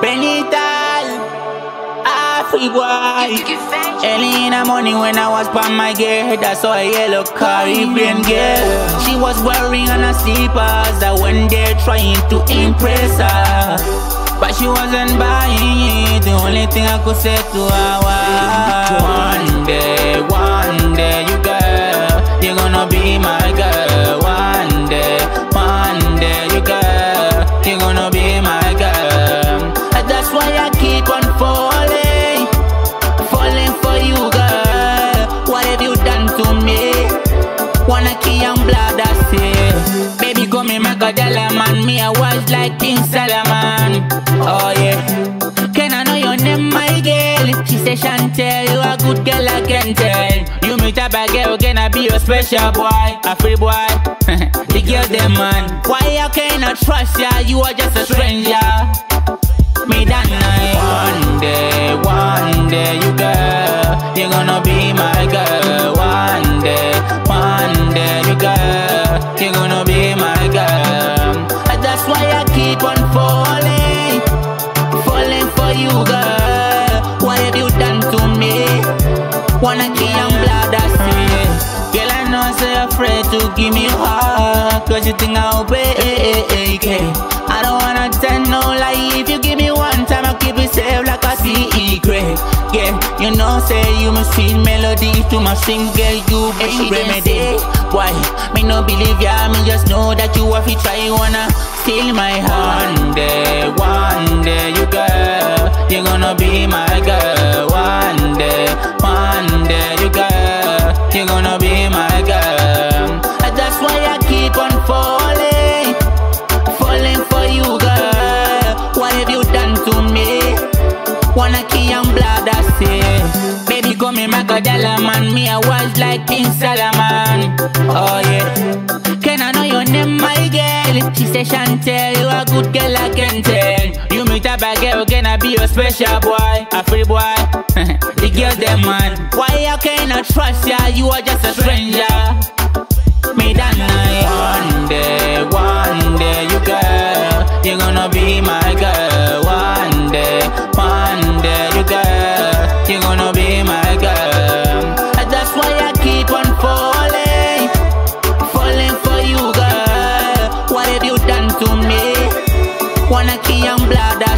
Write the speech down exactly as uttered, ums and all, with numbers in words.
Benital, Afri boy. Early in the morning when I was by my girl, I saw a yellow Caribbean girl. She was wearing on her slippers that when they're trying to impress her, but she wasn't buying it. The only thing I could say to her was, one day, one day, you girl, you're gonna be my girl. One day, one day, you girl, you're gonna be my girl. And that's why I keep on falling, falling for you, girl. What have you done to me? Wanna key and blood, I say. Baby, come me make a dollar man. Me, I was like King Solomon. Oh yeah. Can I know your name, my girl? She say, Chantel, you a good girl, I can tell. You meet a bad girl, can I be your special boy? A free boy. The girl, them man. Why I cannot trust ya? You are just a stranger. Me that night. One day, one day, you girl, you're gonna be my girl. One day, one day, you girl, you're gonna be my girl. And that's why I keep on falling, falling for you, girl. What have you done to me? Wanna key and blood, I see. Girl, I know so you're afraid to give me your heart, cause you think I'll pay. I don't wanna tell no lie. If you give me one time, I'll keep it safe like a secret. Yeah, you know, say you must sweet melody to my sing, girl, you be remedy. Why? Me no believe ya, me just know that you have to try, wanna steal my heart. One day, one day, you girl, you're gonna be my girl. One day, one day, you girl, you're gonna be my girl. And that's why I keep on falling, falling for you, girl. What have you done to me? Wanna key and blood, I say. Baby, come me make a dollar man. Me, I was like King Solomon. Oh yeah. Can I know your name, my girl? She say, Chantel, you a good girl, I can tell. You meet a bad girl, can I be your special boy? A free boy. The girl, them man. Why I cannot trust ya? You are just a stranger. Me that night. One day, one day, you girl, you're gonna be my girl. One day, one day, you girl, you're gonna be my girl. And that's why I keep on falling, falling for you, girl. What have you done to me? Wanna key and blood,